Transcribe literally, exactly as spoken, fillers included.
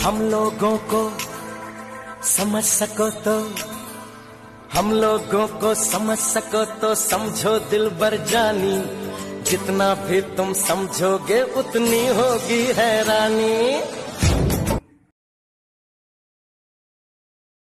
हम लोगों को समझ सको तो, हम लोगों को समझ सको तो समझो दिलबर जानी, जितना भी तुम समझोगे उतनी होगी हैरानी।